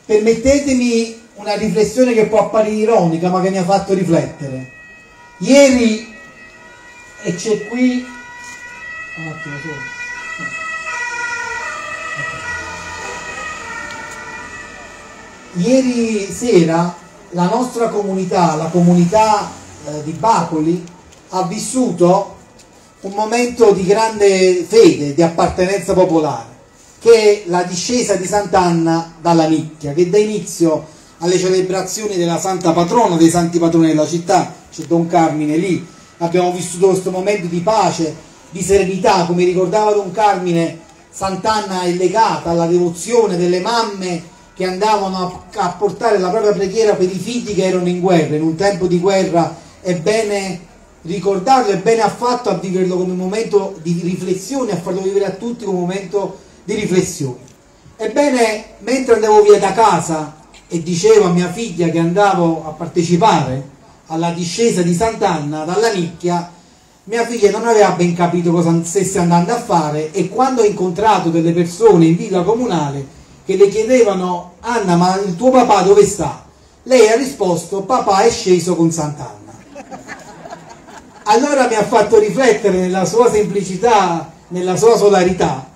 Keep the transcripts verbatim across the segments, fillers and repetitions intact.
permettetemi una riflessione che può apparire ironica ma che mi ha fatto riflettere. Ieri, e c'è qui un attimo solo. Ieri sera la nostra comunità, la comunità eh, di Bacoli, ha vissuto un momento di grande fede, di appartenenza popolare, che è la discesa di Sant'Anna dalla nicchia, che dà inizio alle celebrazioni della Santa Patrona, dei Santi Patroni della città. C'è Don Carmine lì, abbiamo vissuto questo momento di pace, di serenità. Come ricordava Don Carmine, Sant'Anna è legata alla devozione delle mamme che andavano a, a portare la propria preghiera per i figli che erano in guerra. In un tempo di guerra è bene ricordarlo, è bene affatto a viverlo come un momento di riflessione, a farlo vivere a tutti come un momento di riflessione. Ebbene, mentre andavo via da casa e dicevo a mia figlia che andavo a partecipare alla discesa di Sant'Anna dalla nicchia, mia figlia non aveva ben capito cosa stesse andando a fare, e quando ho incontrato delle persone in villa comunale che le chiedevano: Anna, ma il tuo papà dove sta? Lei ha risposto: papà è sceso con Sant'Anna. Allora mi ha fatto riflettere nella sua semplicità, nella sua solarità,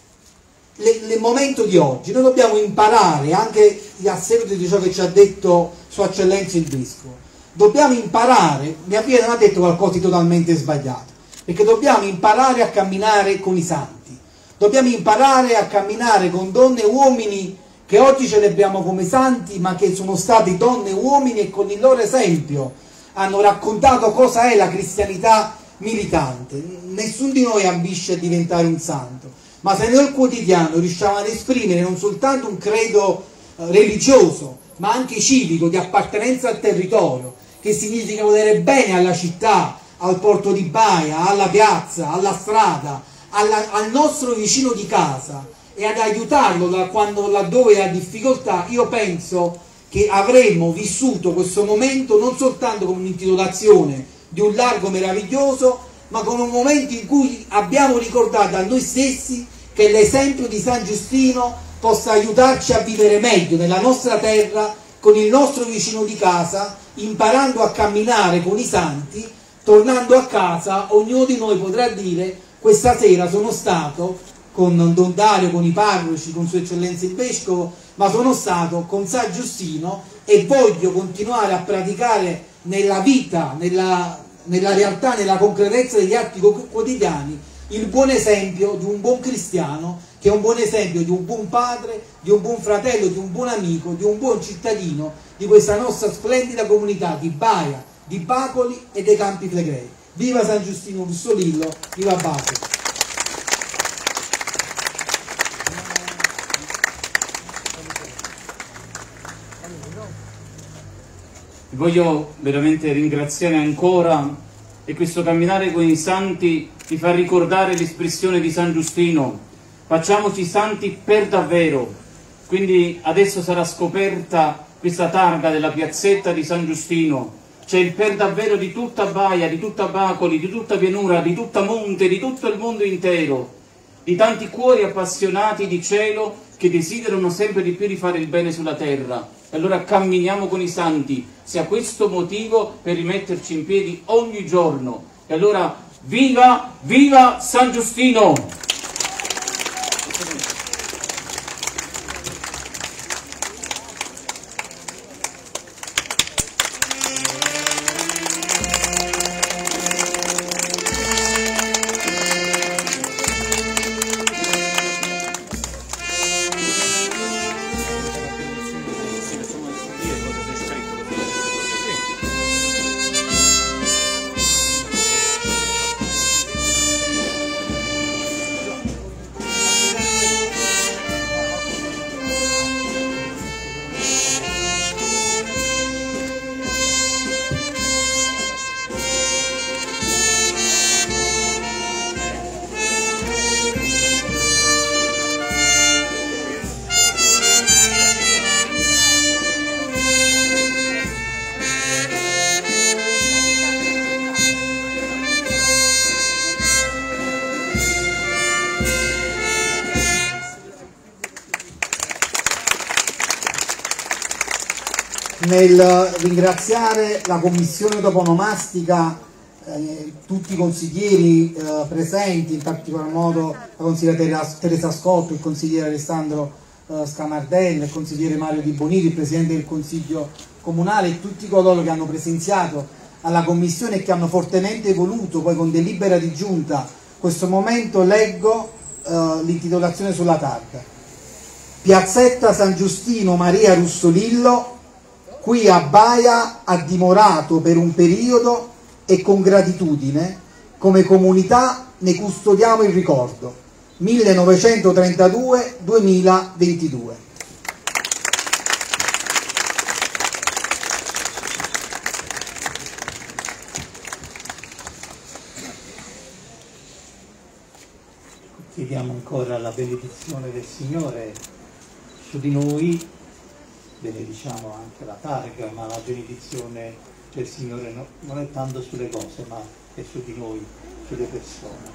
il momento di oggi. Noi dobbiamo imparare, anche a seguito di ciò che ci ha detto Sua Eccellenza il Vescovo, dobbiamo imparare, mia figlia non ha detto qualcosa di totalmente sbagliato, perché dobbiamo imparare a camminare con i santi, dobbiamo imparare a camminare con donne e uomini che oggi celebriamo come santi, ma che sono stati donne e uomini e con il loro esempio hanno raccontato cosa è la cristianità militante. Nessuno di noi ambisce a diventare un santo, ma se nel quotidiano riusciamo ad esprimere non soltanto un credo religioso, ma anche civico, di appartenenza al territorio, che significa volere bene alla città, al porto di Baia, alla piazza, alla strada, alla, al nostro vicino di casa, e ad aiutarlo da quando, laddove ha difficoltà, io penso che avremmo vissuto questo momento non soltanto come un'intitolazione di un largo meraviglioso, ma come un momento in cui abbiamo ricordato a noi stessi che l'esempio di San Giustino possa aiutarci a vivere meglio nella nostra terra, con il nostro vicino di casa, imparando a camminare con i santi. Tornando a casa, ognuno di noi potrà dire: questa sera sono stato con Don Dario, con i parroci, con Sua Eccellenza il Vescovo, ma sono stato con San Giustino, e voglio continuare a praticare nella vita, nella, nella realtà, nella concretezza degli atti quotidiani, il buon esempio di un buon cristiano, che è un buon esempio di un buon padre, di un buon fratello, di un buon amico, di un buon cittadino di questa nostra splendida comunità di Baia, di Bacoli e dei Campi Flegrei. Viva San Giustino Russolillo, viva Bacoli! Vi voglio veramente ringraziare ancora, e questo camminare con i santi mi fa ricordare l'espressione di San Giustino: facciamoci santi per davvero. Quindi adesso sarà scoperta questa targa della piazzetta di San Giustino, c'è il per davvero di tutta Baia, di tutta Bacoli, di tutta Pianura, di tutta Monte, di tutto il mondo intero, di tanti cuori appassionati di cielo che desiderano sempre di più di fare il bene sulla terra. E allora camminiamo con i santi, sia questo motivo per rimetterci in piedi ogni giorno. E allora viva, viva San Giustino! nel ringraziare la commissione toponomastica, eh, tutti i consiglieri eh, presenti, in particolar modo la consigliera Teresa Scotto, il consigliere Alessandro eh, Scamardella, il consigliere Mario Di Boniti, il presidente del Consiglio Comunale e tutti coloro che hanno presenziato alla commissione e che hanno fortemente voluto poi con delibera di giunta questo momento. Leggo eh, l'intitolazione sulla targa: Piazzetta San Giustino Maria Russolillo, qui a Baia ha dimorato per un periodo e con gratitudine come comunità ne custodiamo il ricordo. millenovecentotrentadue duemilaventidue. Chiediamo ancora la benedizione del Signore su di noi, benediciamo anche la targa, ma la benedizione del Signore no, non è tanto sulle cose, ma è su di noi, sulle persone.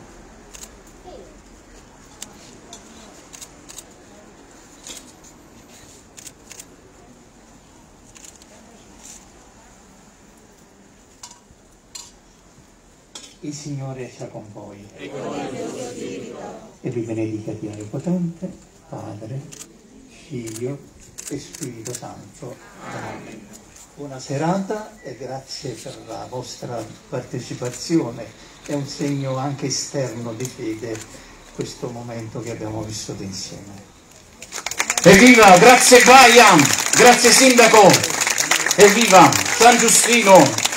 Il Signore sia con voi e, e vi benedica Dio Onnipotente, Padre, Figlio e Spirito Santo. Amen. Buona serata e grazie per la vostra partecipazione. È un segno anche esterno di fede questo momento che abbiamo vissuto insieme. Evviva, grazie Baia, grazie Sindaco, evviva San Giustino.